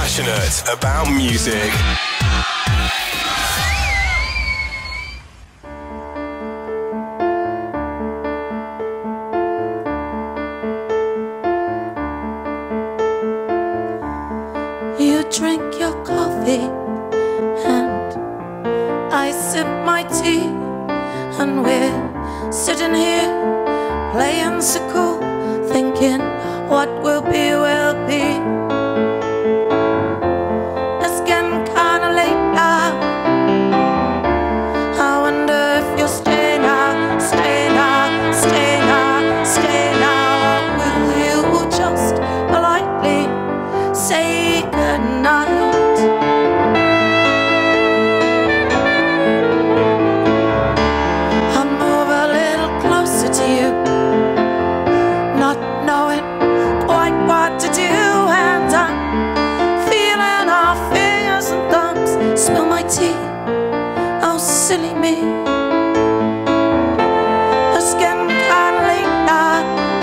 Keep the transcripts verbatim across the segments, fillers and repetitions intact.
Passionate about music. You drink your coffee and I sip my tea, and we're sitting here playing so cool, thinking what will be will be. It's getting kinda late now. I wonder if you'll stay now, stay now, stay now, stay now, or will you just politely say goodnight? I'll move a little closer to you, not knowing quite what to do, and I'm feeling our fingers and thumbs. Spill my tea, oh silly me. It's getting kinda late now.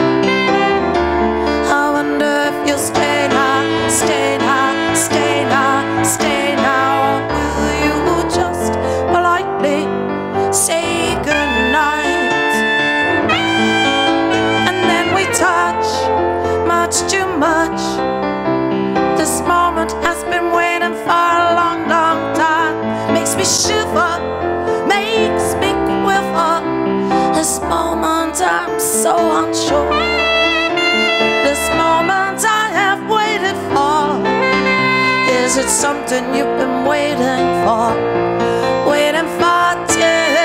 I wonder if you'll stay now, stay now, stay now, stay now, or will you just politely say goodnight? And then we touch much too much. This moment has been waiting for a long, long time. Makes me shiver, makes me quiver. This moment I'm so unsure. This moment I have waited for. Is it something you've been waiting for? Waiting for till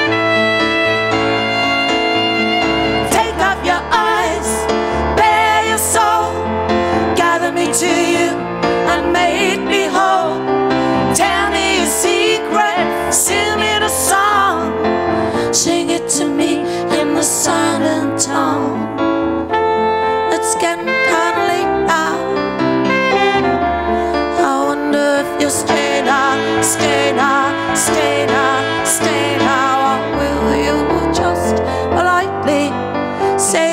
take off your eyes, bare your soul, gather me to you and make me whole. Tell me a secret, sing me the song, sing it to me in the silent tone. It's getting kinda late now. I wonder if you'll stay now, stay now, stay now, stay now, or will you just politely say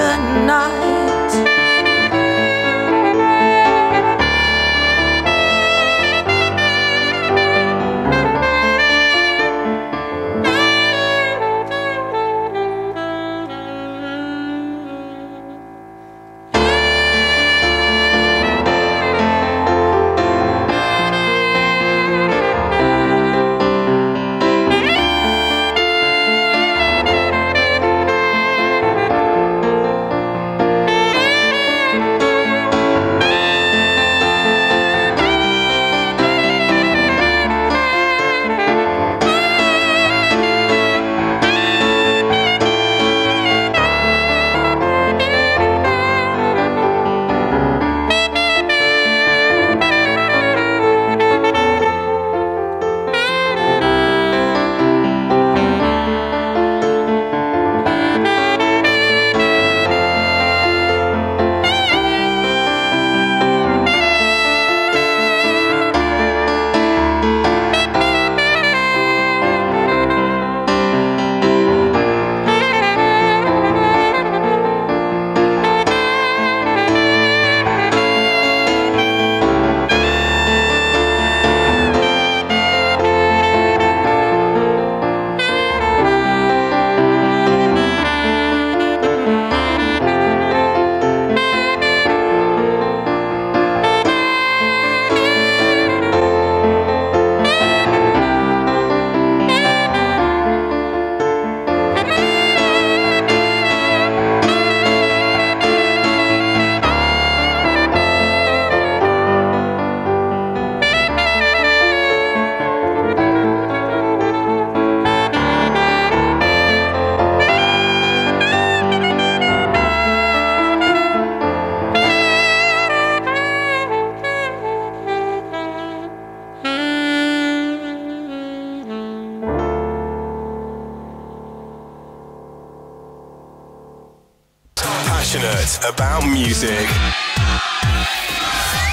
goodnight? Passionate about music.